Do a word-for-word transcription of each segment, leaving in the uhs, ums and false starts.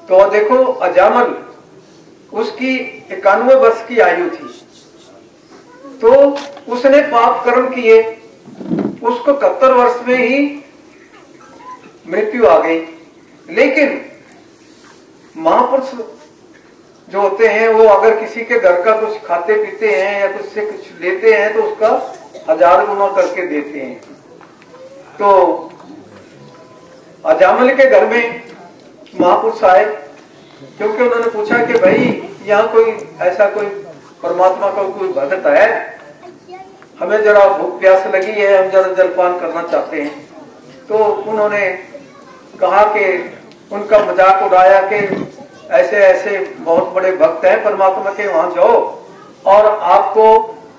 तो देखो अजामल उसकी इक्यानवे वर्ष की आयु थी, तो उसने पाप कर्म किए, उसको इकहत्तर वर्ष में ही मृत्यु आ गई। लेकिन महापुरुष जो होते हैं वो अगर किसी के घर का कुछ खाते पीते हैं या कुछ से कुछ लेते हैं तो उसका हजार गुना करके देते हैं। तो अजामल के घर में महापुरुष आए, क्योंकि उन्होंने पूछा कि भाई यहाँ कोई ऐसा कोई परमात्मा का कोई भक्त है, हमें जरा भूख प्यास लगी है, हम जरा जलपान करना चाहते हैं। तो उन्होंने कहा कि उनका मजाक उड़ाया कि ऐसे ऐसे बहुत बड़े भक्त हैं परमात्मा के, वहां जाओ और आपको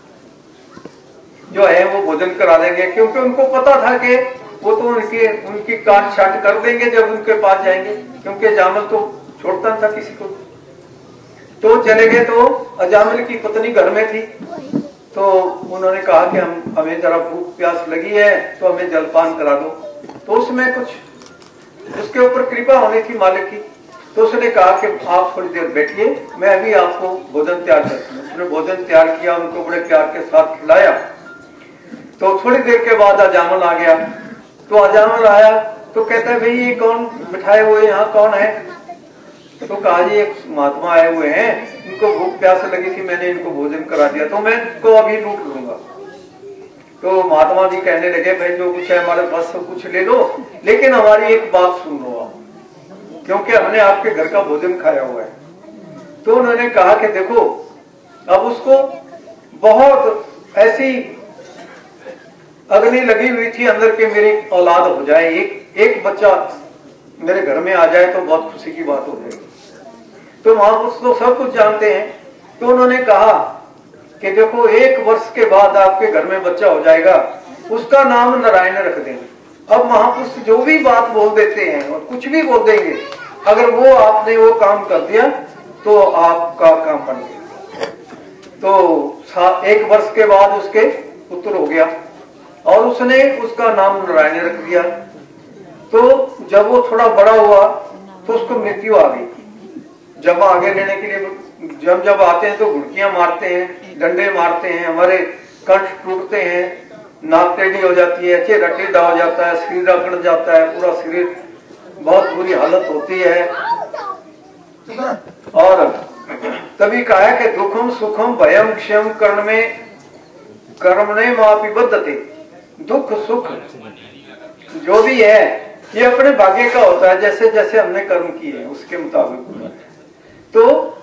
जो है वो भोजन करा देंगे। क्योंकि उनको पता था कि वो तो उनकी उनकी काट छाट कर देंगे जब उनके पास जाएंगे, क्योंकि अजामल तो छोड़ता था किसी को। तो चले गए, तो अजामल की पत्नी घर में थी, तो उन्होंने कहा कि हम हमें जरा भूख प्यास लगी है तो हमें जलपान करा दो। तो उसमें कुछ उसके ऊपर कृपा होनी थी मालिक की, तो उसने कहा कि आप थोड़ी देर बैठिए, मैं अभी आपको भोजन तैयार करती हूँ। उसने भोजन तैयार किया, उनको बड़े प्यार के साथ खिलाया। तो थोड़ी देर के बाद अजामल आ गया। तो अजामल आया तो कहता है भाई ये कौन बिठाए हुए यहाँ कौन है? तो कहा जी एक महात्मा आए हुए हैं, इनको भूख प्यास लगी थी, मैंने इनको भोजन करा दिया, तो मैं इसको अभी लूट लूंगा। तो महात्मा जी कहने लगे भाई जो कुछ है हमारे पास सब कुछ ले लो, लेकिन हमारी एक बात सुन लो आप, क्योंकि हमने आपके घर का भोजन खाया हुआ है। तो उन्होंने कहा कि देखो अब उसको बहुत ऐसी अग्नि लगी हुई थी अंदर के मेरी औलाद हो जाए, एक एक बच्चा मेरे घर में आ जाए तो बहुत खुशी की बात हो जाएगी। तो महापुरुष तो सब कुछ जानते हैं, तो उन्होंने कहा कि देखो एक वर्ष के बाद आपके घर में बच्चा हो जाएगा, उसका नाम नारायण रख देंगे। अब महापुरुष जो भी बात बोल देते हैं और कुछ भी बोल देंगे, अगर वो आपने वो काम कर दिया तो आपका काम बन गया। तो एक वर्ष के बाद उसके पुत्र हो गया और उसने उसका नाम नारायण रख दिया। तो जब वो थोड़ा बड़ा हुआ तो उसको मृत्यु आ गई। जब आगे लेने के लिए जब जब आते हैं तो घुड़कियां मारते हैं, डंडे मारते हैं, हमारे कंठ टूटते हैं, नाक टेढ़ी हो जाती है, चेहरा टेढ़ा हो जाता है, शरीर अकड़ जाता है, पूरा शरीर बहुत बुरी हालत होती है। और तभी कहा है कि दुखम सुखम भयम क्षम कर्ण में कर्मणे मापि बद्धते। दुख सुख जो भी है ये अपने भाग्य का होता है, जैसे जैसे हमने कर्म किए उसके मुताबिक। तो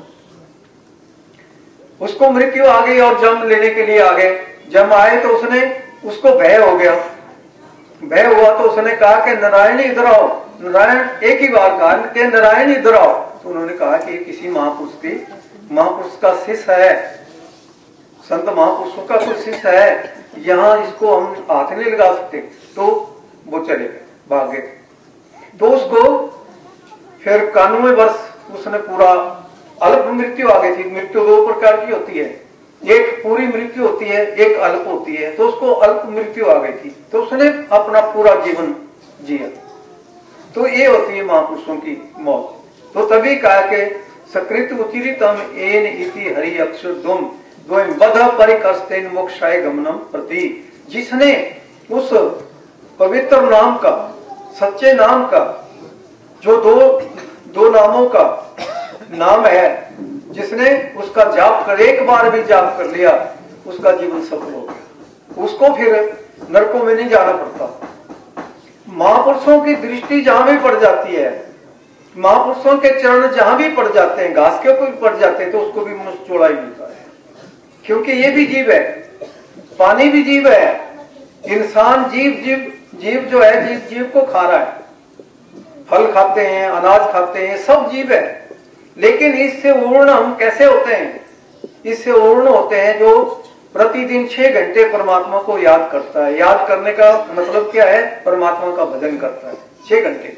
उसको मृत्यु आ गई और जन्म लेने के लिए आ गए। जब आए तो उसने उसको भय हो गया। भय हुआ तो उसने कहा कि नारायण इधर आओ। नारायण एक ही बार कहा कि नारायण इधर आओ। तो उन्होंने कहा कि किसी महापुरुष की महापुरुष का शिष्य है, संत महापुरुषों का कुछ शिष्य है, यहाँ इसको हम हाथ नहीं लगा सकते। तो वो चले गए, भाग गए। तो उसको फिर इक्यानवे वर्ष उसने पूरा अल्प मृत्यु आ गई थी। मृत्यु दो प्रकार की होती है, एक पूरी मृत्यु होती है, एक अल्प होती है। तो उसको अल्प मृत्यु आ गई थी, तो उसने अपना पूरा जीवन जिया। तो ये होती है महापुरुषों की मौत। तो तभी कहा कि सकृत उचिरितम एन इति हरि अक्षर दुम द्वयं बध परिकस्तेन मोक्षाय गमनम प्रति। जिसने उस पवित्र नाम का, सच्चे नाम का, जो दो दो नामों का नाम है, जिसने उसका जाप कर एक बार भी जाप कर लिया, उसका जीवन सफल हो गया। उसको फिर नरकों में नहीं जाना पड़ता। महापुरुषों की दृष्टि जहां भी पड़ जाती है, महापुरुषों के चरण जहां भी पड़ जाते हैं, घास के ऊपर भी पड़ जाते हैं, तो उसको भी मनुष्य चौड़ा ही मिलता है। क्योंकि ये भी जीव है, पानी भी जीव है, इंसान जीव जीव जीव जो है जीव जीव को खा रहा है, फल खाते हैं, अनाज खाते हैं, सब जीव है। लेकिन इससे पूर्ण हम कैसे होते हैं? इससे पूर्ण होते हैं जो प्रतिदिन छह घंटे परमात्मा को याद करता है। याद करने का मतलब क्या है? परमात्मा का भजन करता है छह घंटे,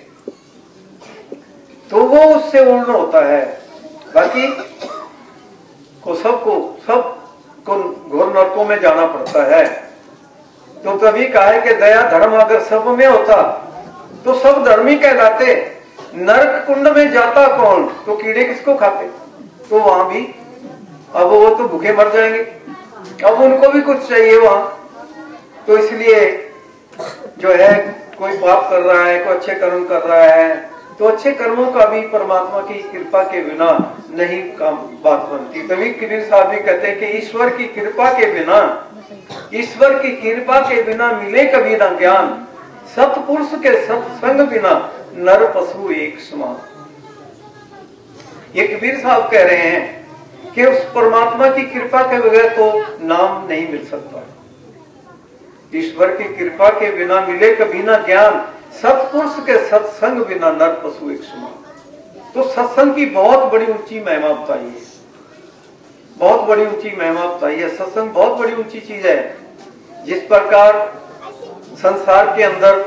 तो वो उससे पूर्ण होता है। बाकी को सबको सब को घोर नरकों में जाना पड़ता है। तो तभी कहा है कि दया धर्म अगर सब में होता तो सब धर्मी कहलाते, नरक कुंड में जाता कौन, तो कीड़े किसको खाते, तो वहां भी अब वो तो भूखे मर जाएंगे, अब उनको भी कुछ चाहिए वहां। तो इसलिए जो है कोई पाप कर रहा है, कोई अच्छे कर्म कर रहा है, तो अच्छे कर्मों का भी परमात्मा की कृपा के बिना नहीं काम बात बनती। तभी कबीर साहब भी कहते हैं कि ईश्वर की कृपा के बिना, ईश्वर की कृपा के बिना मिले कभी ना ज्ञान, सतपुरुष के सत्संग बिना नर पशु एक समान। ये कबीर साहब कह रहे हैं कि उस परमात्मा की कृपा के बगैर तो नाम नहीं मिल सकता। ईश्वर की कृपा के बिना मिले कभी ना ज्ञान, सत्पुरुष के सत्संग बिना नर पशु एक समान। तो सत्संग की बहुत बड़ी ऊंची महिमा बताई है, बहुत बड़ी ऊंची महिमा बताई है। सत्संग बहुत बड़ी ऊंची चीज है। जिस प्रकार संसार के अंदर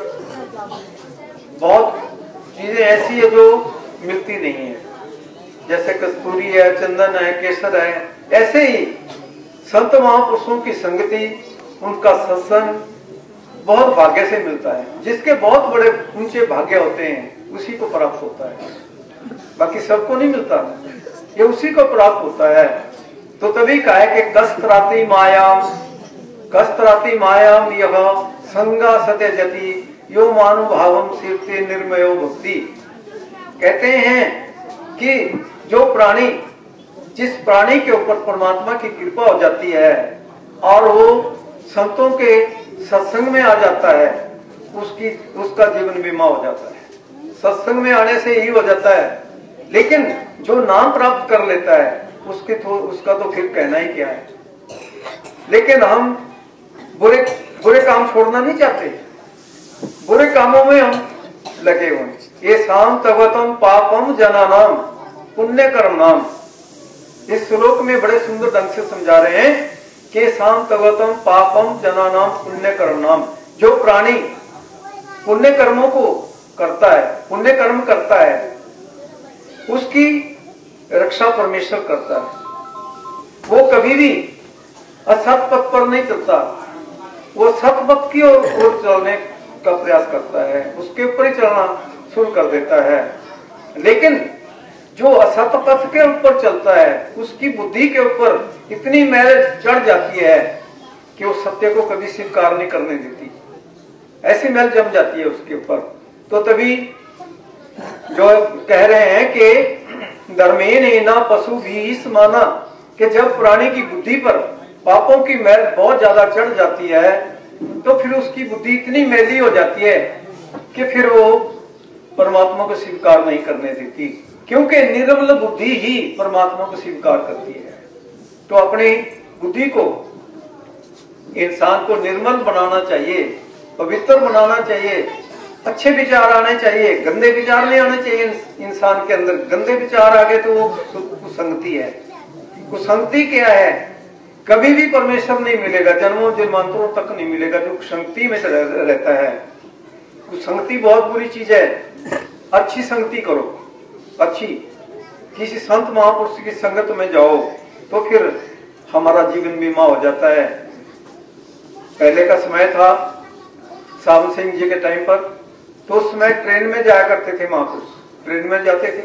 बहुत चीजें ऐसी है जो मिलती नहीं है, जैसे कस्तूरी है, चंदन है, केसर है, ऐसे ही संत महापुरुषों की संगति, उनका सत्संग बहुत भाग्य से मिलता है। जिसके बहुत बड़े ऊंचे भाग्य होते हैं उसी को प्राप्त होता है, बाकी सबको नहीं मिलता, ये उसी को प्राप्त होता है। तो तभी कहा है कि कस्तराति मायाम, कस्तराति मायाम यह संगा सत्य जति यो मानुभावम सिरते निर्मयो भक्ति। कहते हैं कि जो प्राणी, जिस प्राणी के ऊपर परमात्मा की कृपा हो जाती है और वो संतों के सत्संग में आ जाता है, उसकी उसका जीवन बीमा हो जाता है। सत्संग में आने से ही हो जाता है। लेकिन जो नाम प्राप्त कर लेता है उसके तो उसका तो फिर कहना ही क्या है। लेकिन हम बुरे बुरे काम छोड़ना नहीं चाहते, बुरे कामों में हम लगे हुए। ये शाम तवतम पापम जनानाम पुण्य कर्म नाम, इस श्लोक में बड़े सुंदर ढंग से समझा रहे हैं कि शाम तवतम पापम जनानाम पुण्य कर्म नाम। जो प्राणी पुण्य कर्मों को करता है, पुण्य कर्म करता है, उसकी रक्षा परमेश्वर करता है। वो कभी भी असत पथ पर नहीं चलता, वो सत पथ की ओर चलने का प्रयास करता है, उसके ऊपर ही चलना शुरू कर देता है। लेकिन जो असत पथ के ऊपर चलता है उसकी बुद्धि के ऊपर इतनी मैल चढ़ जाती है कि वो सत्य को कभी स्वीकार नहीं करने देती, ऐसी मैल जम जाती है उसके ऊपर। तो तभी जो कह रहे हैं कि धर्मेन ना पशु भी माना, कि जब प्राणी की बुद्धि पर पापों की मैल बहुत ज्यादा चढ़ जाती है तो फिर उसकी बुद्धि इतनी मैली हो जाती है कि फिर वो परमात्मा को स्वीकार नहीं करने देती, क्योंकि निर्मल बुद्धि ही परमात्मा को स्वीकार करती है। तो अपनी बुद्धि को, इंसान को निर्मल बनाना चाहिए, पवित्र बनाना चाहिए, अच्छे विचार आने चाहिए, गंदे विचार नहीं आने चाहिए इंसान के अंदर। गंदे विचार आ गए तो वो कुसंगति है। कुसंगति क्या है? कभी भी परमेश्वर नहीं मिलेगा, जन्मों जन्मांतरों तक नहीं मिलेगा जो कुसंगति में रहता है। कुसंगति बहुत बुरी चीज है। अच्छी संगति करो, अच्छी किसी संत महापुरुष की संगत में जाओ तो फिर हमारा जीवन बीमा हो जाता है। पहले का समय था सावन सिंह जी के टाइम पर, तो उस समय ट्रेन में जाया करते थे महापुरुष, ट्रेन में जाते थे,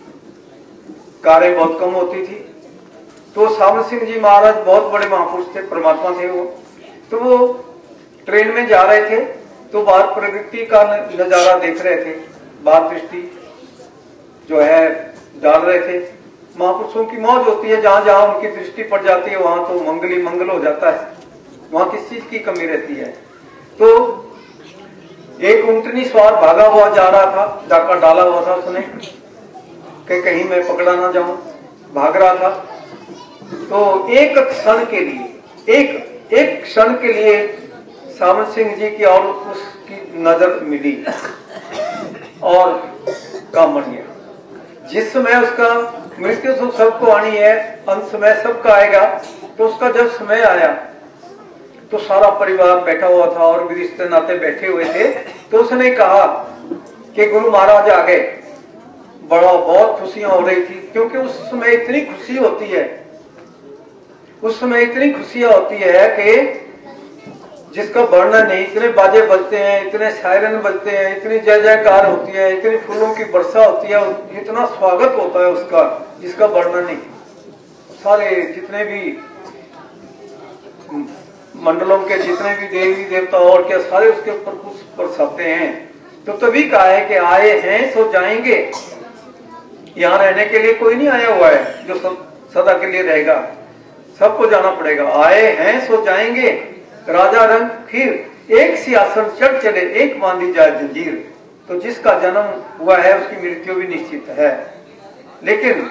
कारें बहुत कम होती थी। तो सावन सिंह जी महाराज बहुत बड़े महापुरुष थे, परमात्मा थे वो। तो वो ट्रेन में जा रहे थे तो बाहर प्रकृति का नजारा देख रहे थे, बाहर दृष्टि जो है डाल रहे थे। महापुरुषों की मौज होती है, जहां जहां उनकी दृष्टि पड़ जाती है वहां तो मंगली मंगल हो जाता है, वहां किस चीज की कमी रहती है। तो एक ऊंटनी सवार भागा हुआ जा रहा था, डाका डाला हुआ था उसने कि कहीं मैं पकड़ा ना जाऊं, भाग रहा था। तो एक क्षण के लिए, एक एक क्षण के लिए सावन सिंह जी की और उसकी नजर मिली और काम बन गया। जिस समय उसका मृत्यु तो सबको आनी है, अंत समय सबका आएगा। तो उसका जब समय आया तो सारा परिवार बैठा हुआ था और भी रिश्ते नाते बैठे हुए थे। तो उसने कहा कि गुरु महाराज आ गए। बड़ा बहुत खुशियां हो रही थी, क्योंकि उस समय इतनी खुशी होती है, उस समय इतनी खुशियां होती है कि जिसका वर्णन नहीं, इतने बाजे बजते हैं, इतने सायरन बजते हैं, इतनी जय जयकार होती है, इतनी फूलों की वर्षा होती है, इतना स्वागत होता है उसका जिसका वर्णन नहीं। सारे जितने भी मंडलों के जितने भी देवी देवता और क्या सारे उसके ऊपर पुष्प बरसाते हैं। तो तभी कहा है कि आए हैं सो जाएंगे। यहाँ रहने के लिए कोई नहीं आया हुआ है जो सदा के लिए रहेगा, सबको जाना पड़ेगा। आए हैं सो जाएंगे, राजा रंग फिर एक सिंहासन चढ़ चले, एक बांधी जाए जंजीर। तो जिसका जन्म हुआ है उसकी मृत्यु भी निश्चित है। लेकिन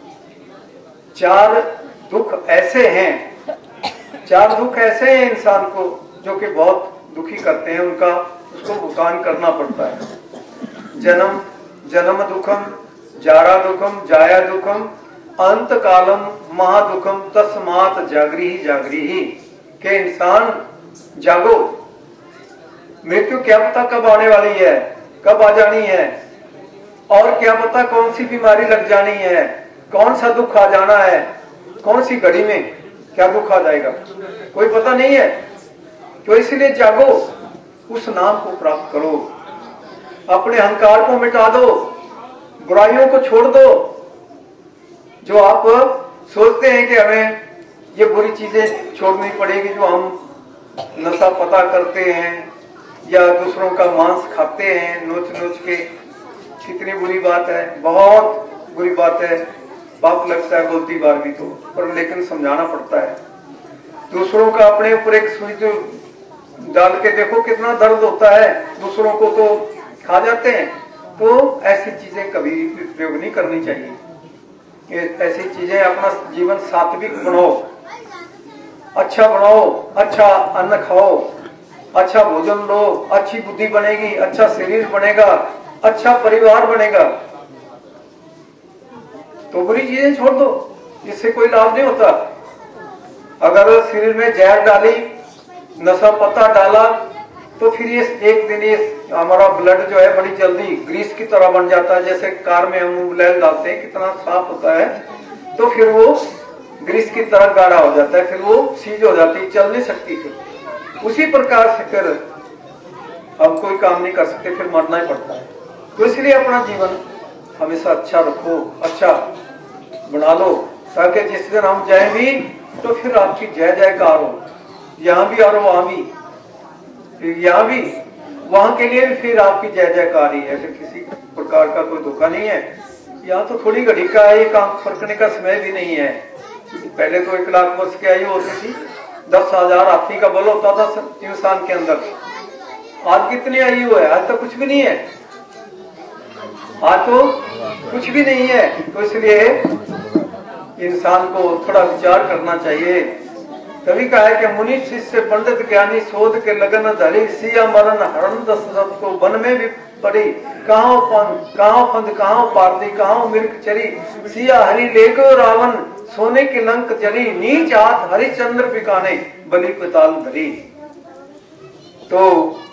चार दुख ऐसे हैं, चार दुख ऐसे हैं इंसान को जो कि बहुत दुखी करते हैं, उनका उसको भुगतान करना पड़ता है। जन्म जन्म दुखम, जारा दुखम, जाया दुखम, अंत कालम महादुखम, तस्मात जागरी जागरी ही। के इंसान जागो, मृत्यु क्या पता कब आने वाली है, कब आ जानी है, और क्या पता कौन सी बीमारी लग जानी है, कौन सा दुख आ जाना है, कौन सी घड़ी में क्या दुख आ जाएगा, कोई पता नहीं है। तो इसलिए जागो, उस नाम को प्राप्त करो, अपने अहंकार को मिटा दो, बुराइयों को छोड़ दो। जो आप सोचते हैं कि हमें ये बुरी चीजें छोड़नी पड़ेगी, जो हम नशा पता करते हैं या दूसरों का मांस खाते हैं नोच नोच के, कितनी बुरी बात है, बहुत बुरी बात है। पाप लगता है बोलती बार भी तो, पर लेकिन समझाना पड़ता है। दूसरों का अपने ऊपर एक सुई जो डाल के देखो कितना दर्द होता है, दूसरों को तो खा जाते हैं। तो ऐसी चीजें कभी भी प्रयोग नहीं करनी चाहिए। ऐसी चीजें अपना जीवन सात्विक बनाओ, अच्छा बनाओ, अच्छा अन्न खाओ, अच्छा भोजन लो, अच्छी बुद्धि बनेगी, अच्छा शरीर बनेगा, अच्छा परिवार बनेगा। तो बुरी चीजें छोड़ दो, इससे कोई लाभ नहीं होता। अगर शरीर में जहर डाली, नशा पता डाला, तो फिर ये एक दिन ये हमारा ब्लड जो है बड़ी जल्दी ग्रीस की तरह बन जाता है। जैसे कार में हम ऑयल डालते हैं कितना साफ होता है, तो फिर वो ग्रीस की तरह गाढ़ा हो जाता है, फिर वो सीज हो जाती है, चल नहीं सकती। फिर उसी प्रकार से फिर हम कोई काम नहीं कर सकते, फिर मरना ही पड़ता है। तो इसलिए अपना जीवन हमेशा अच्छा रखो, अच्छा बना लो, ताकि जिस दिन हम जाए भी तो फिर आपकी जय जयकार हो, यहाँ भी और वहां भी, फिर यहाँ भी वहां के लिए भी फिर आपकी जय जयकार ही है। फिर किसी प्रकार का कोई धोखा नहीं है। यहाँ तो थोड़ी घड़ी का एक आंख फरकने का समय भी नहीं है। पहले तो एक लाख वर्ष की आयु होती थी, दस हजार हाथी का बल होता था इंसान के अंदर। आज कितनी आयु है? आज तो कुछ भी नहीं है, आज तो कुछ भी नहीं है। तो इसलिए इंसान को थोड़ा विचार करना चाहिए। तभी कहा है कि मुनि शिष्य पंडित ज्ञानी शोध के लगन धरी, सिया मरण हरण दशरथ को वन में भी पड़ी। कहाँ पंथ कहाँ पंथ कहाँ पारदी कहाँ मिर्ग चरी, सिया हरि ले गो रावण सोने की लंक जली, नीच हाथ हरिचंद्र बिकाने बलि पताल धरी। तो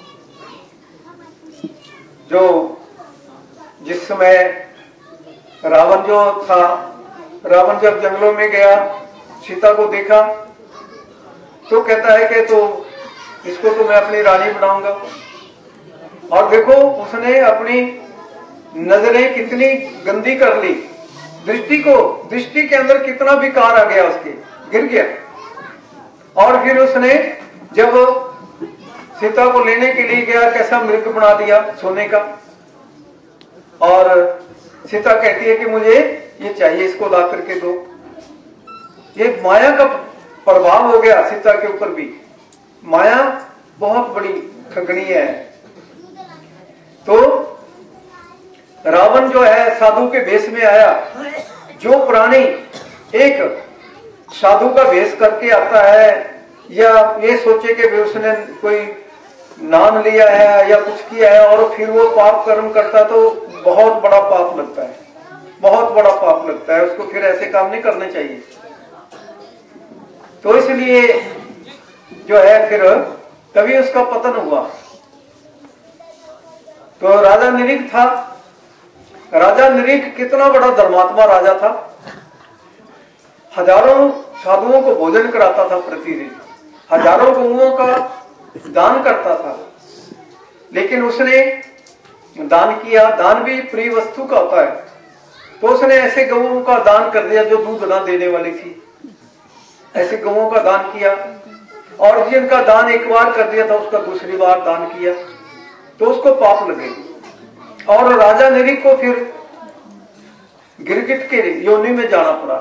जो जिस समय रावण जो था, रावण जब जंगलों में गया, सीता को देखा तो कहता है कि तो इसको तो मैं अपनी रानी बनाऊंगा। और देखो उसने अपनी नजरें कितनी गंदी कर ली, दृष्टि को दृष्टि के अंदर कितना विकार आ गया, उसके गिर गया। और फिर उसने जब सीता को लेने के लिए गया, कैसा मृग बना दिया सोने का। और सीता कहती है कि मुझे ये चाहिए, इसको ला करके दो। ये माया का प्रभाव हो गया सीता के ऊपर भी। माया बहुत बड़ी ठगनी है। तो रावण जो है साधु के भेष में आया। जो प्राणी एक साधु का भेष करके आता है, या ये सोचे कि उसने कोई नाम लिया है या कुछ किया है और फिर वो पाप कर्म करता, तो बहुत बड़ा पाप लगता है, बहुत बड़ा पाप लगता है उसको। फिर ऐसे काम नहीं करने चाहिए। तो इसलिए जो है फिर तभी उसका पतन हुआ। तो राजा निरीख था। राजा निरीख कितना बड़ा धर्मात्मा राजा था। हजारों साधुओं को भोजन कराता था प्रतिदिन, हजारों गौओं का दान करता था, लेकिन उसने दान किया, दान भी प्रिय वस्तु का होता है, तो उसने ऐसे गऊओं का दान कर दिया जो दूध ना देने वाली थी, ऐसे गऊओं का दान किया। और जिनका दान एक बार कर दिया था उसका दूसरी बार दान किया तो उसको पाप लगे। और राजा नरी को फिर गिरगिट के योनि में जाना पड़ा,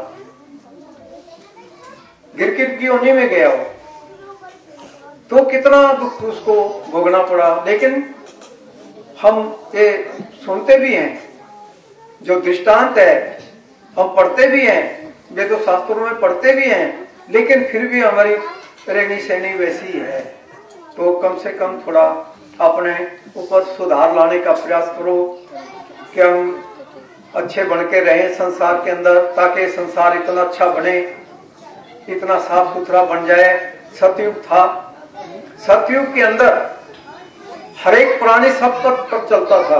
गिरगिट की योनि में गया वो, तो कितना दुख उसको भोगना पड़ा। लेकिन हम ये सुनते भी हैं, जो दृष्टांत है हम पढ़ते भी हैं, वे तो शास्त्रों में पढ़ते भी हैं, लेकिन फिर भी हमारी रहनी सहनी वैसी ही है। तो कम से कम थोड़ा अपने ऊपर सुधार लाने का प्रयास करो कि हम अच्छे बन के रहें संसार के अंदर, ताकि संसार इतना अच्छा बने, इतना साफ सुथरा बन जाए। सतयुग था, सतयुग के अंदर हर एक प्राणी सब तक पर चलता था,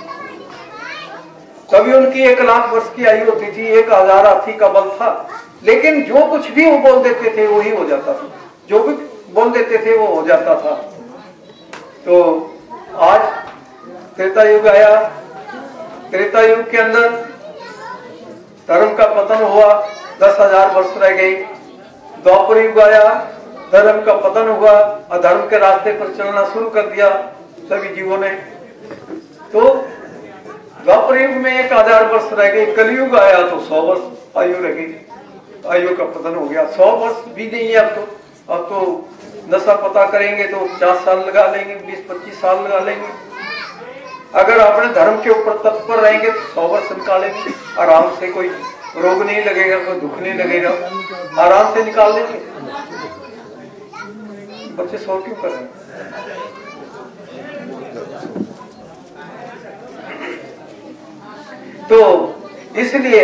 तभी उनकी एक लाख वर्ष की आयु होती थी, एक हजार हाथी का बल था, लेकिन जो कुछ भी वो बोल देते थे वही हो जाता था, जो कुछ बोल देते थे वो हो जाता था। तो आज त्रेता युग आया, त्रेता युग के अंदर धर्म का पतन हुआ, दस हजार वर्ष रह गई। द्वापर युग आया, धर्म का पतन हुआ, अधर्म के रास्ते पर चलना शुरू कर दिया सभी जीवों ने। तो द्वापर युग में एक हजार वर्ष रह गए, कलयुग आया तो सौ वर्ष आयु रह गई, आयु का पतन हो गया। सौ वर्ष भी नहीं है अब तो, अब तो नशा पता करेंगे तो पचास साल लगा लेंगे, बीस पच्चीस साल लगा लेंगे। अगर अपने धर्म के ऊपर तत्पर रहेंगे तो सौ वर्ष निकालेंगे आराम से, कोई रोग नहीं लगेगा, कोई दुख नहीं लगेगा, आराम से निकाल लेंगे। बच्चे सौ क्यों कर रहे हैं? तो इसलिए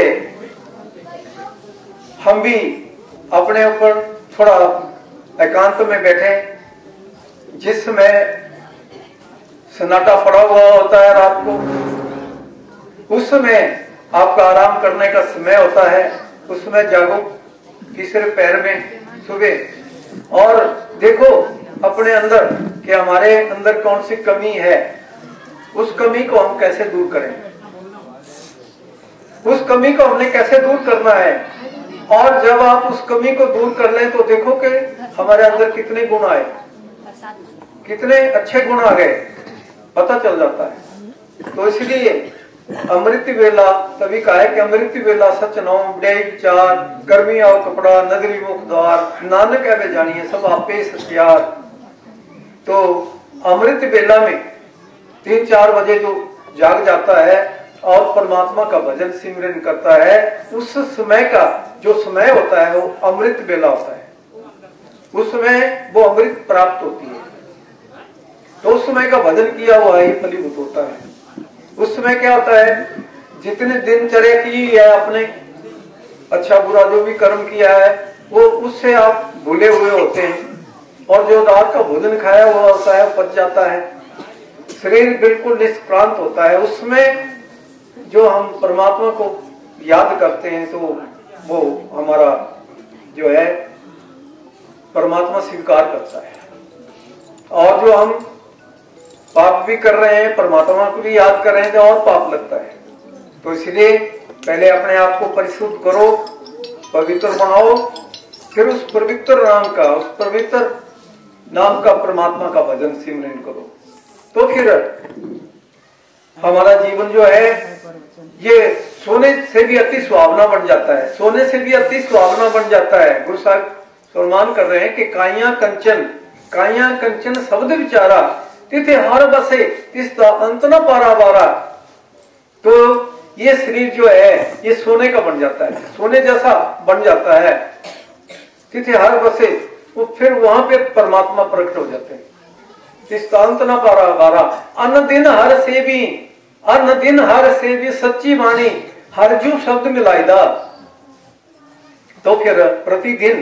हम भी अपने ऊपर थोड़ा एकांत में बैठे, जिस समय सन्नाटा पड़ा हुआ होता है रात को, उस समय आपका आराम करने का समय होता है, उस समय जागो तीसरे पैर में सुबह और देखो अपने अंदर कि हमारे अंदर कौन सी कमी है, उस कमी को हम कैसे दूर करें, उस कमी को हमने कैसे दूर करना है। और जब आप उस कमी को दूर कर लें तो देखो कि हमारे अंदर कितने गुण आए, कितने अच्छे गुण आ गए, पता चल जाता है। तो इसलिए अमृत वेला तभी कहा है कि अमृत वेला सच नौ बड़े विचार, गर्मी आओ कपड़ा नगरी मुख द्वार, नानक है वे जानिए सब आपे सत्यार। तो अमृत वेला में तीन चार बजे जो जाग जाता है और परमात्मा का भजन सिमरन करता है, उस समय का जो समय होता है वो अमृत वेला होता है, उस समय वो अमृत प्राप्त होती है। तो उस समय का भजन किया हुआ ही फलीभूत होता है। उस समय क्या होता है, जितने दिनचर्या की है आपने, अच्छा बुरा जो भी कर्म किया है वो उससे आप भूले हुए होते हैं, और जो रात का भोजन खाया हुआ होता है पच जाता है, शरीर बिल्कुल निष्क्रांत होता है। उसमें जो हम परमात्मा को याद करते हैं तो वो हमारा जो है परमात्मा स्वीकार करता है। और जो हम पाप भी कर रहे हैं, परमात्मा को भी याद कर रहे हैं तो और पाप लगता है। तो इसलिए पहले अपने आप को परिशुद्ध करो, पवित्र बनाओ, फिर उस पवित्र नाम का उस पवित्र नाम का परमात्मा का भजन सिमरन करो। तो फिर हमारा जीवन जो है ये सोने से भी अति सुहावना बन जाता है, सोने से भी अति सुहावना बन जाता है। गुरु साहब फरमान कर रहे हैं कि काइया कंचन काइया कंचन शब्द विचारा, तिथे हर बसे तिसदा अंत न पारा बारा। तो ये शरीर जो है ये सोने का बन जाता है, सोने जैसा बन जाता है। तिथे हर बसे, वो फिर वहां पे परमात्मा प्रकट हो जाते हैं। तिसदा अंत न पारा बारा, अन्न दिन हर से भी अन्न दिन हर से भी सच्ची वाणी, हर जू शब्द मिलाईदा। तो फिर प्रतिदिन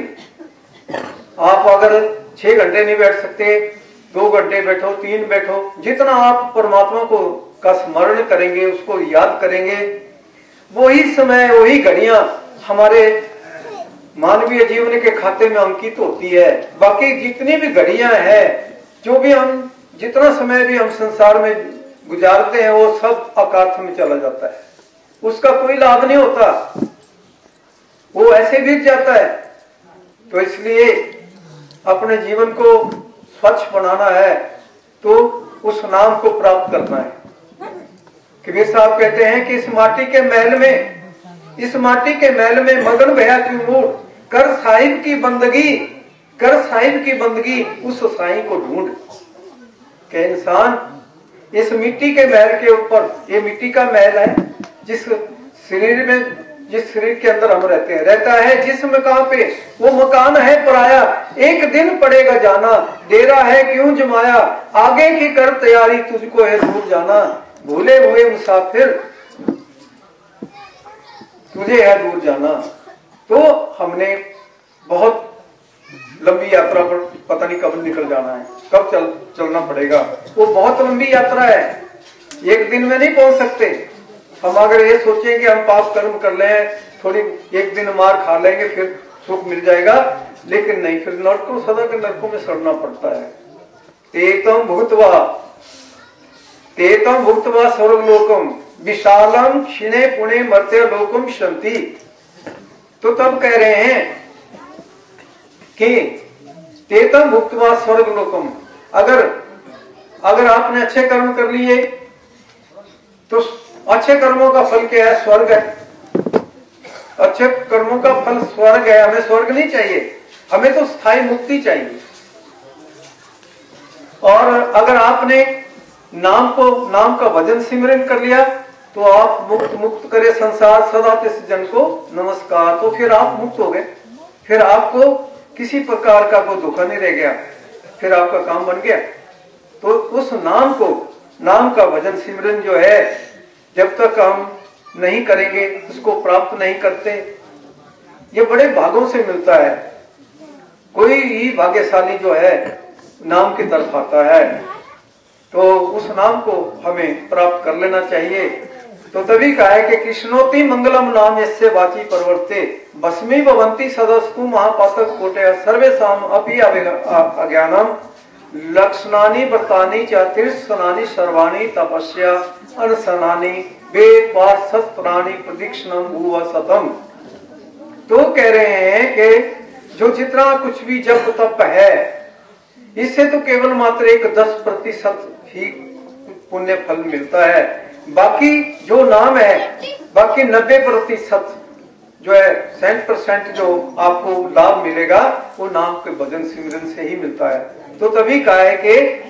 आप अगर छह घंटे नहीं बैठ सकते, दो घंटे बैठो, तीन बैठो, जितना आप परमात्मा को का स्मरण करेंगे, उसको याद करेंगे, वही समय वही घड़ियां हमारे मानवीय जीवन के खाते में अंकित होती है। बाकी जितनी भी घड़ियां हैं जो भी हम जितना समय भी हम संसार में गुजारते हैं वो सब अकार्थ में चला जाता है, उसका कोई लाभ नहीं होता, वो ऐसे बीत जाता है। तो इसलिए अपने जीवन को स्वच्छ बनाना है तो उस नाम को प्राप्त करना है। कबीर साहब कहते हैं कि इस माटी के महल में इस माटी के महल में मगन भया क्यों मूड, कर साहिब की बंदगी कर साहिब की बंदगी उस साईं को ढूंढ। के इंसान इस मिट्टी के महल के ऊपर, ये मिट्टी का महल है जिस शरीर में जिस शरीर के अंदर हम रहते हैं रहता है जिस मकान पे, वो मकान है पराया, एक दिन पड़ेगा जाना, डेरा है क्यों जमाया, आगे की कर तैयारी तुझको है दूर जाना, भूले हुए मुसाफिर तुझे है दूर जाना। तो हमने बहुत लंबी यात्रा पर पता नहीं कब निकल जाना है, कब चल चलना पड़ेगा, वो बहुत लंबी यात्रा है, एक दिन में नहीं पहुंच सकते। हम अगर ये सोचें कि हम पाप कर्म कर लें, थोड़ी एक दिन मार खा लेंगे फिर सुख मिल जाएगा, लेकिन नहीं, फिर नरकों सदा के नरकों में सड़ना पड़ता है। तेतम भूतवा तेतम भूतवा स्वर्गलोकम विशालम क्षीणे पुणे मर्त्य लोकम शांति। तो तब कह रहे हैं कि तेतम भूतवा स्वर्गलोकम, अगर अगर आपने अच्छे कर्म कर लिए तो अच्छे कर्मों का फल क्या है? स्वर्ग है। अच्छे कर्मों का फल स्वर्ग है। हमें स्वर्ग नहीं चाहिए, हमें तो स्थायी मुक्ति चाहिए। और अगर आपने नाम को नाम का भजन सिमरन कर लिया तो आप मुक्त मुक्त करे संसार सदा तिस जन को नमस्कार, तो फिर आप मुक्त हो गए, फिर आपको किसी प्रकार का कोई धोखा नहीं रह गया, फिर आपका काम बन गया। तो उस नाम को नाम का भजन सिमरन जो है जब तक हम नहीं करेंगे, उसको प्राप्त नहीं करते, ये बड़े भागों से मिलता है। कोई ही भाग्यशाली जो है नाम की तरफ आता है, तो उस नाम को हमें प्राप्त कर लेना चाहिए। तो तभी कहा है कि कृष्णोति मंगलम नाम यस्य वाची परवर्ते भस्मी भवंती सदस्तु महापातक कोटया सर्वेषाम अपि अज्ञानम लक्षणानि व्रतानि च तीर्थस्नानि सर्वाणि तपस्या अनशनानि वेद पाठ शस्त्राणि प्रदक्षिणम भुव सतम। तो कह रहे हैं कि जो जितना कुछ भी जप तप है, इससे तो केवल मात्र एक दस प्रतिशत ही पुण्य फल मिलता है, बाकी जो नाम है, बाकी नब्बे प्रतिशत जो है सेंट परसेंट जो आपको लाभ मिलेगा वो नाम के भजन सिमरन से ही मिलता है। तो तभी कहा है कि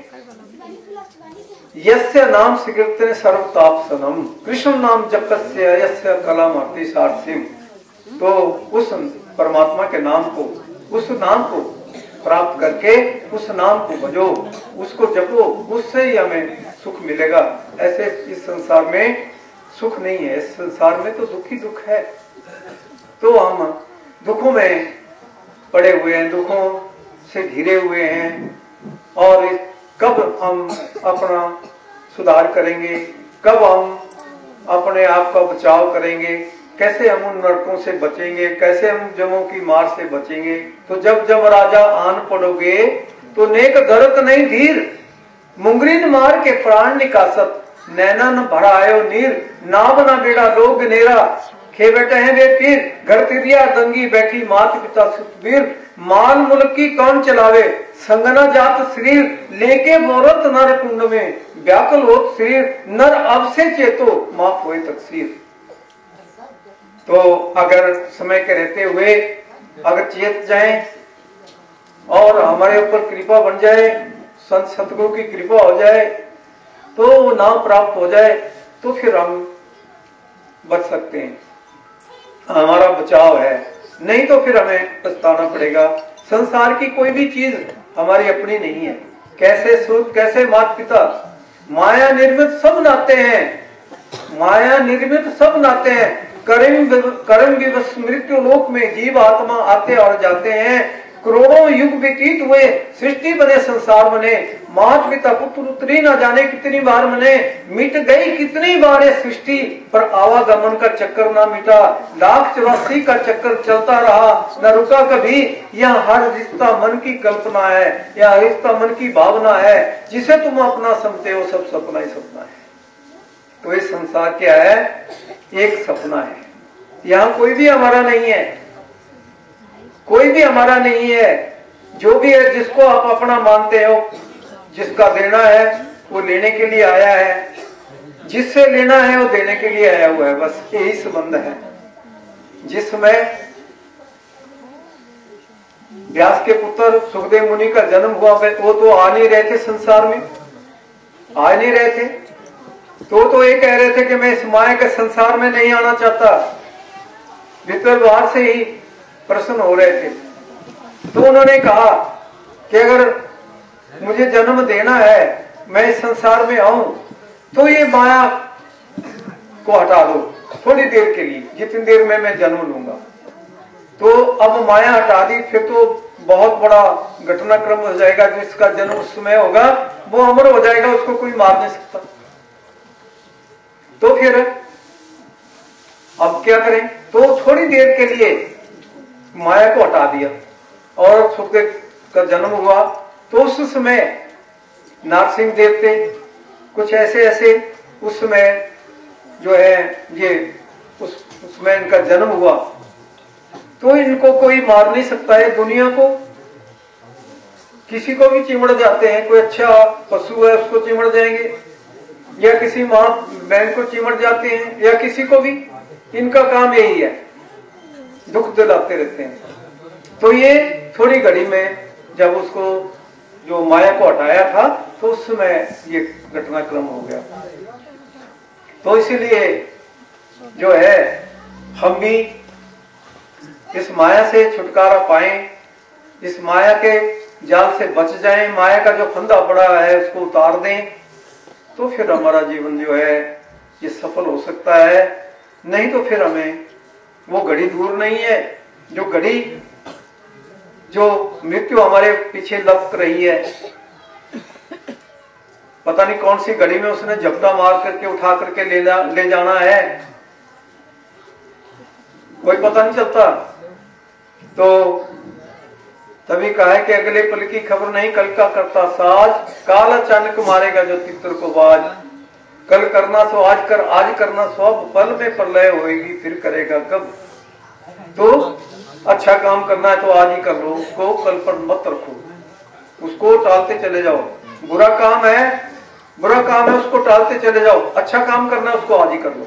यस्य नाम स्वीकृतन सर्वतापसनम कृष्ण नाम जपस्य यस्य कलम अर्ति सार्थिम। तो उस परमात्मा के नाम को, उस नाम को प्राप्त करके उस नाम को भजो, उसको जपो, उससे ही हमें सुख मिलेगा। ऐसे इस संसार में सुख नहीं है, इस संसार में तो दुख ही दुख है। तो हम दुखों में पड़े हुए हैं, दुखों से घिरे हुए हैं, और कब हम अपना सुधार करेंगे, कब हम अपने आप का बचाव करेंगे, कैसे हम उन नरकों से बचेंगे, कैसे हम जमों की मार से बचेंगे। तो जब जब राजा आन पड़ोगे तो नेक धरत नहीं धीर, मुंगरीन मार के प्राण निकासत, नैना न भरायो नीर, नाव न बेड़ा लोग नेरा, खे बैठे हैं वे पीर, घर तिरिया दंगी बैठी मात पिता सुतवीर, माल मुल्क की कौन चलावे, संगना जात शरीर, लेके बोरत नर कुंड में, व्याकुल होत शरीर, नर अब से चेतो माफ होए तकसीर। तो अगर समय के रहते हुए अगर चेत जाएं और हमारे ऊपर कृपा बन जाए, संत सतगुरु की कृपा हो जाए, तो वो नाम प्राप्त हो जाए, तो फिर हम बच सकते हैं, हमारा बचाव है। नहीं तो फिर हमें पछताना पड़ेगा। संसार की कोई भी चीज हमारी अपनी नहीं है। कैसे सूत, कैसे माता पिता, माया निर्मित सब नाते हैं, माया निर्मित सब नाते हैं। कर्म कर्म विवश मृत्यु लोक में जीव आत्मा आते और जाते हैं, करोड़ों युग व्यतीत हुए, सृष्टि बने, संसार बने, मात पिता पुत्र उतरी ना जाने कितनी बार बने, मिट गई कितनी बार ये सृष्टि, पर आवागमन का चक्कर ना मिटा, लाख चौरासी का चक्कर चलता रहा, न रुका कभी। यह हर रिश्ता मन की कल्पना है, यह रिश्ता मन की भावना है, जिसे तुम अपना समझते हो सब सपना ही सपना है। तो ये संसार क्या है? एक सपना है। यहाँ कोई भी हमारा नहीं है, कोई भी हमारा नहीं है। जो भी है, जिसको आप अपना मानते हो, जिसका देना है वो लेने के लिए आया है, जिससे लेना है वो देने के लिए आया हुआ है, बस यही संबंध है। जिसमें व्यास के पुत्र सुखदेव मुनि का जन्म हुआ, वो तो आ नहीं रहे थे संसार में, आ नहीं रहे थे, तो तो ये कह रहे थे कि मैं इस माया के संसार में नहीं आना चाहता, भीतर बाहर से ही प्रश्न हो रहे थे। तो उन्होंने कहा कि अगर मुझे जन्म देना है, मैं इस संसार में आऊं, तो ये माया को हटा दो थोड़ी देर के लिए, जितनी देर में मैं जन्म लूंगा। तो अब माया हटा दी, फिर तो बहुत बड़ा घटनाक्रम हो जाएगा। जिसका जन्म उस समय होगा वो अमर हो जाएगा, उसको कोई मार नहीं सकता। तो फिर अब क्या करें? तो थोड़ी देर के लिए माया को हटा दिया और सुखदेव का जन्म हुआ। तो उस समय नारसिंह देवते कुछ ऐसे ऐसे उस समय जो है ये उस उसमें इनका जन्म हुआ, तो इनको कोई मार नहीं सकता है। दुनिया को किसी को भी चिमड़ जाते हैं, कोई अच्छा पशु है उसको चिमड़ जाएंगे, या किसी मां बहन को चिमड़ जाते हैं, या किसी को भी। इनका काम यही है, दुख दिलाते रहते हैं। तो ये थोड़ी घड़ी में जब उसको जो माया को हटाया था, तो उस समय ये घटनाक्रम हो गया। तो इसीलिए जो है हम भी इस माया से छुटकारा पाएं, इस माया के जाल से बच जाएं, माया का जो फंदा पड़ा है उसको उतार दें, तो फिर हमारा जीवन जो है ये सफल हो सकता है। नहीं तो फिर हमें वो घड़ी दूर नहीं है, जो घड़ी जो मृत्यु हमारे पीछे लपक रही है, पता नहीं कौन सी घड़ी में उसने झपटा मार करके उठा करके ले, ले जाना है, कोई पता नहीं चलता। तो तभी कहा है कि अगले पल की खबर नहीं कल का करता साज, काल अचानक मारेगा जो तितर को बाज। कल करना सो आज कर, आज करना सो अब, पल में प्रलय होएगी फिर करेगा कब। तो अच्छा काम करना है तो आज ही कर लो, उसको कल पर मत रखो, उसको टालते चले जाओ। बुरा काम है, बुरा काम है उसको टालते चले जाओ, अच्छा काम करना है उसको आज ही कर लो,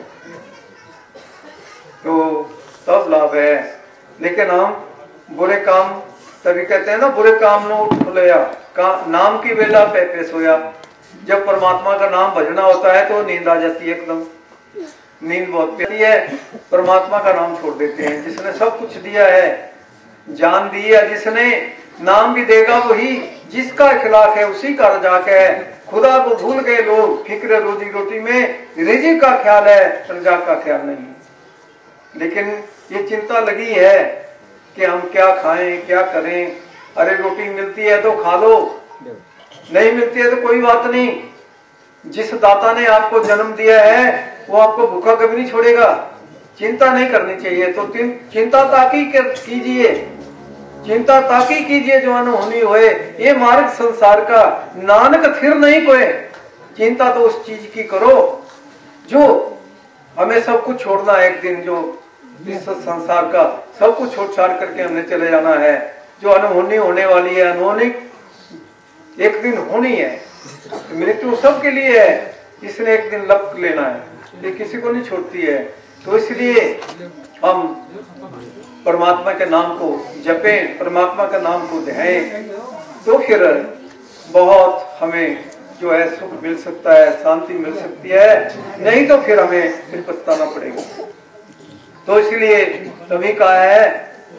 तो तब लाभ है। लेकिन हम बुरे काम, तभी कहते हैं ना, बुरे काम न उठ खुलया, नाम की वेला पे पे सोया। जब परमात्मा का नाम भजना होता है तो नींद आ जाती है, एकदम नींद बहुत प्यारी है। परमात्मा का नाम छोड़ देते हैं, जिसने सब कुछ दिया है, जान दी है, जिसने नाम भी देगा वही, जिसका खिलाफ है उसी का रजाक है। खुदा को भूल गए लोग, फिक्र रोजी रोटी में, रिज़्क़ का ख्याल है रजा का ख्याल नहीं। लेकिन ये चिंता लगी है कि हम क्या खाएं क्या करें। अरे रोटी मिलती है तो खा लो, नहीं मिलती है तो कोई बात नहीं। जिस दाता ने आपको जन्म दिया है वो आपको भूखा कभी नहीं छोड़ेगा। चिंता नहीं करनी चाहिए। तो चिंता ताकि कीजिए, चिंता ताकि कीजिए जो अनहोनी होए, ये मार्ग संसार का नानक थिर नहीं कोई। चिंता तो उस चीज की करो जो हमें सब कुछ छोड़ना है एक दिन, जो इस संसार का सब कुछ छोड़ छाड़ करके हमने चले जाना है, जो अनहोनी होने वाली है, अनहोनी एक दिन होनी है। मृत्यु सबके लिए है, इसने एक दिन लपक लेना है, ये किसी को नहीं छोड़ती है। तो इसलिए हम परमात्मा के नाम को जपें, परमात्मा के नाम को ध्याएं, तो फिर बहुत हमें जो है सुख मिल सकता है, शांति मिल सकती है। नहीं तो फिर हमें फिर पछताना पड़ेगा। तो इसलिए तभी कहा है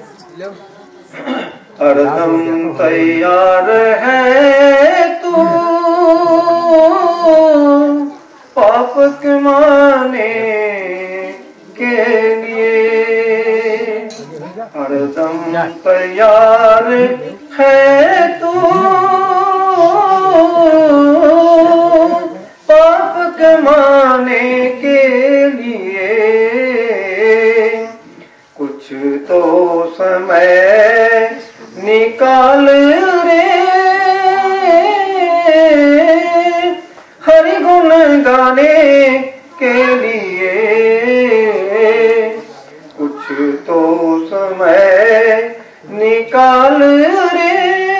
हरदम तैयार है तू पाप कमाने के लिए, हरदम तैयार गाने के लिए कुछ तो समय निकाल रे, हरि गुण गाने के लिए कुछ तो समय निकाल रे,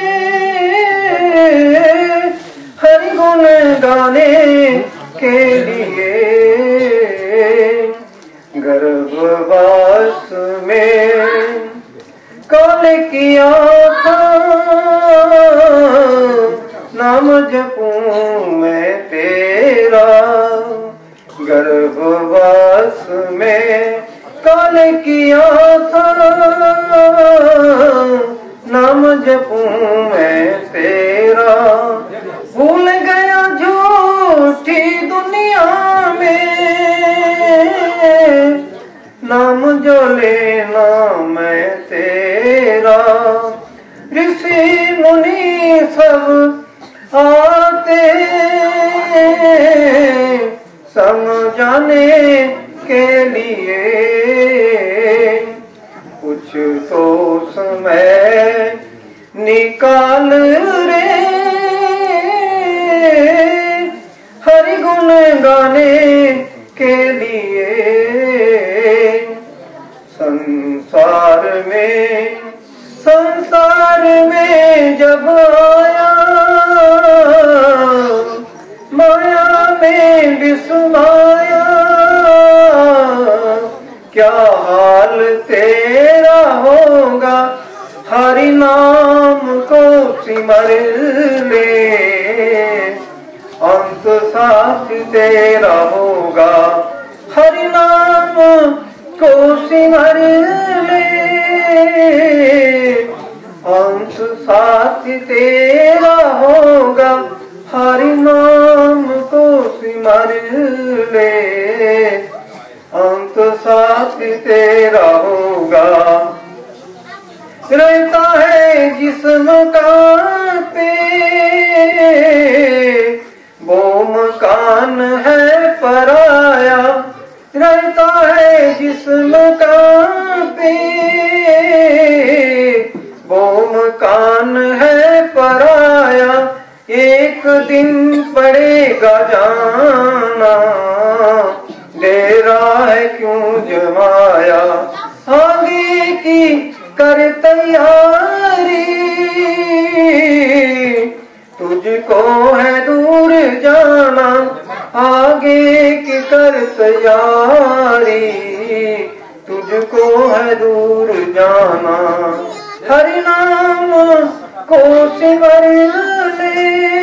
हरि गुण गाने के लिए। गर्भवास में काल किया था, नाम जपूं मैं तेरा। गर्भवास में काल किया था, नाम जपूं मैं तेरा। भूल गया झूठी दुनिया में, नाम जो लेना मैं तेरा। ऋषि मुनि सब आते समझाने के लिए, कुछ तो समय निकाल रे, हरि गुण गाने के लिए। संसार में संसार में जब आया, माया में विस्माया। क्या हाल तेरा होगा, हरि नाम को सिमर ले। अंत साथ तेरा होगा, हरि नाम को सिमर ले। अंत साथ तेरा होगा, हरि नाम को सिमर ले। अंत साथ तेरा होगा। रहता है जिस मकान पे, वो मकान है पराया। रहता है जिस मकान पे, वो मकान है पराया। एक दिन पड़ेगा जाना, डेरा है क्यों जमाया। आगे की कर तैयारी, तुझको है दूर जाना। आगे की कर तैयारी, तुझको है दूर जाना। हरि नाम को सिमर ले,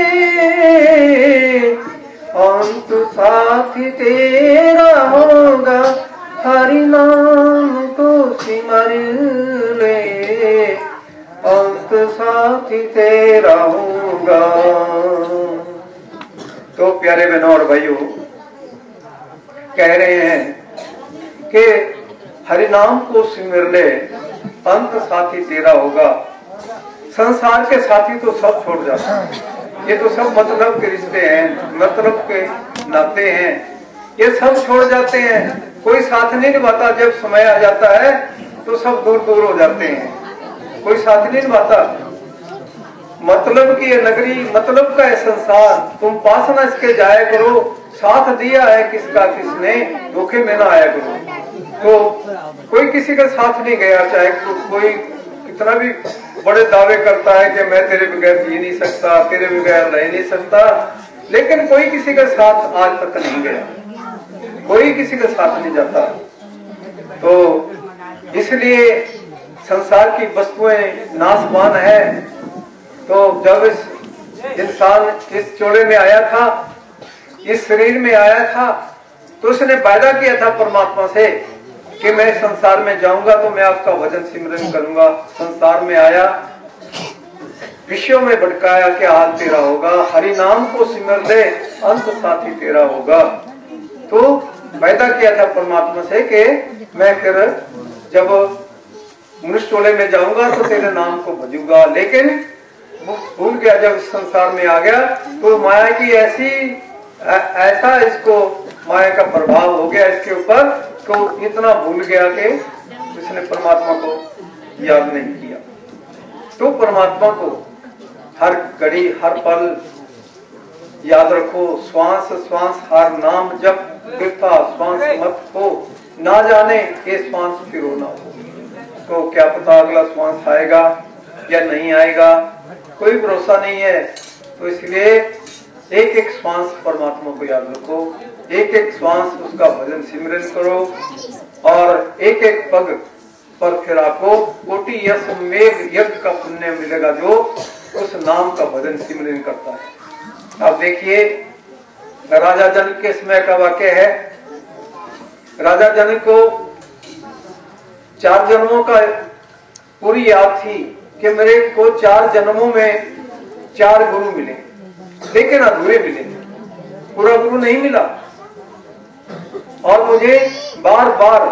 अंत साथी तेरा होगा। हरि नाम को सिमर ले, अंत साथी तेरा होगा। तो प्यारे बहनों और भाइयों, कह रहे हैं कि हरि नाम को सिमर ले, अंत साथी तेरा होगा। संसार के साथी तो सब छोड़ जाते हैं, ये तो सब मतलब के रिश्ते हैं, मतलब के नाते हैं, ये सब छोड़ जाते हैं। कोई साथ नहीं निभाता, जब समय आ जाता है तो सब दूर दूर हो जाते हैं, कोई साथ नहीं निभाता। मतलब की ये नगरी, मतलब का है संसार, तुम पास न इसके जाया करो। साथ दिया है किसका किसने, धोखे में ना आया करो। तो कोई किसी का साथ नहीं गया, चाहे कोई कितना भी बड़े दावे करता है कि मैं तेरे बगैर जी नहीं सकता, तेरे बगैर रह नहीं सकता, लेकिन कोई किसी का साथ आज तक नहीं गया, कोई किसी का साथ नहीं जाता। तो इसलिए संसार की वस्तुएं नाशवान है। तो जब इस इंसान इस जोड़े में आया था, इस शरीर में आया था, तो उसने वायदा किया था परमात्मा से कि मैं संसार में जाऊंगा तो मैं आपका भजन सिमरन करूंगा। संसार में आया, विषयों में भटकाया, क्या हाल तेरा होगा। हरि नाम को सिमर ले, अंत साथी तेरा होगा। तो वायदा किया था परमात्मा से कि मैं फिर जब मनुष्य टोले में जाऊंगा तो तेरे नाम को भजूंगा। लेकिन भूल गया, जब संसार में आ गया तो माया की ऐसी ऐसा इसको माया का प्रभाव हो गया इसके ऊपर, तो इतना भूल गया कि इसने परमात्मा को याद नहीं किया। तो परमात्मा को हर घड़ी हर पल याद रखो। श्वास श्वास हर नाम जब वृथा श्वास मत हो, ना जाने ये श्वास फिर ना हो। तो क्या पता अगला श्वास आएगा या नहीं आएगा, कोई भरोसा नहीं है। तो इसलिए एक एक श्वास परमात्मा को याद रखो, एक एक श्वास उसका भजन सिमरन करो, और एक एक पग पर फिर आपको कोटि यश मेघ यज्ञ का पुण्य मिलेगा जो उस नाम का भजन सिमरन करता है। अब देखिए राजा जनक के समय का वाक्य है। राजा जनक को चार जन्मों का पूरी याद थी कि मेरे को चार जन्मों में चार गुरु मिले, लेकिन अधूरे मिले, पूरा गुरु नहीं मिला, और मुझे बार बार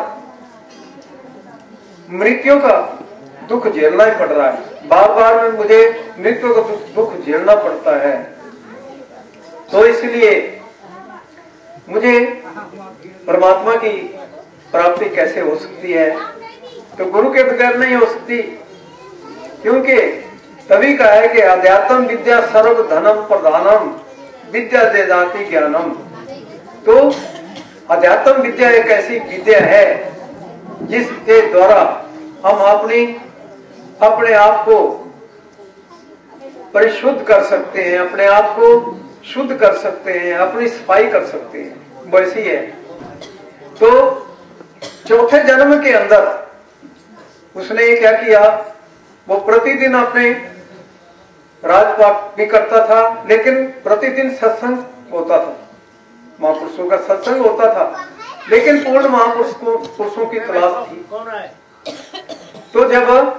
मृत्यु का दुख झेलना ही पड़ रहा है, बार बार में मुझे मृत्यु का दुख झेलना पड़ता है। तो इसलिए मुझे परमात्मा की प्राप्ति कैसे हो सकती है? तो गुरु के बगैर नहीं हो सकती, क्योंकि तभी कहा है कि अध्यात्म विद्या सर्व धनम प्रधानम विद्या दे जाति ज्ञानम। तो अध्यात्म विद्या एक ऐसी विद्या है जिसके द्वारा हम अपनी अपने आप को परिशुद्ध कर सकते हैं, अपने आप को शुद्ध कर सकते हैं, अपनी सफाई कर सकते हैं, वैसी है। तो चौथे जन्म के अंदर उसने क्या किया, वो प्रतिदिन अपने राजपाट भी करता था, लेकिन प्रतिदिन सत्संग होता था, महापुरुषों का सत्संग होता था, लेकिन पूर्ण महापुरुष को पुरुषों की तलाश थी। तो जब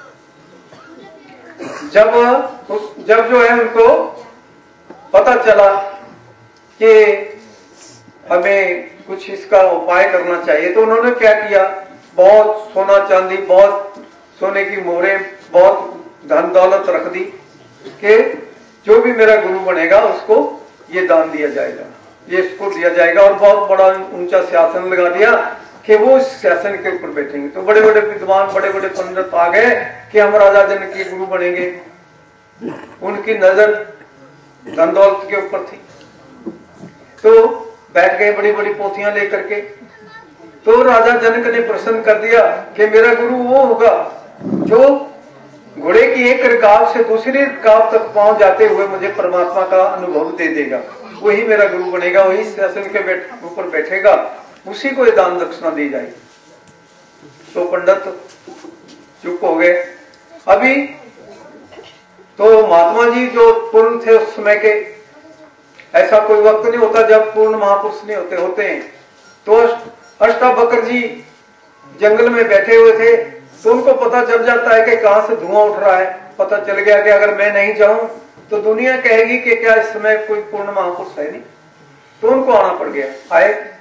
जब जब जो है उनको पता चला कि हमें कुछ इसका उपाय करना चाहिए, तो उन्होंने क्या किया, बहुत सोना चांदी, बहुत सोने की मोहरें, बहुत धन दौलत रख दी कि जो भी मेरा गुरु बनेगा उसको ये दान दिया जाएगा, ये इसको दिया जाएगा, और बहुत बड़ा ऊंचा सिंहासन लगा दिया कि वो इस सिंहासन के ऊपर बैठेंगे। तो बड़े बड़े विद्वान, बड़े बड़े पंडित आ गए कि हम राजा जनक के गुरु बनेंगे। उनकी नजर धन दौलत के ऊपर थी, तो बैठ गए बड़ी बड़ी पोथियां लेकर के। तो राजा जनक ने प्रश्न कर दिया कि मेरा गुरु वो होगा जो घोड़े की एक रकाब से दूसरी रकाब तक पहुंच जाते हुए मुझे परमात्मा का अनुभव दे देगा, वही मेरा गुरु बनेगा, वही सिंहासन के ऊपर बैठेगा, उसी को ये दान दक्षिणा दी जाएगी। तो पंडित चुप हो गए। अभी तो महात्मा जी जो पूर्ण थे उस समय के, ऐसा कोई वक्त नहीं होता जब पूर्ण महापुरुष नहीं होते होते हैं। तो अष्टावक्र जी जंगल में बैठे हुए थे, तो उनको पता चल जाता है कि कहां से धुआं उठ रहा है। पता चल गया कि अगर मैं नहीं जाऊं तो दुनिया कहेगी कि क्या इस समय कोई पूर्ण महापुरुष है नहीं। तो उनको आना पड़ गया। आए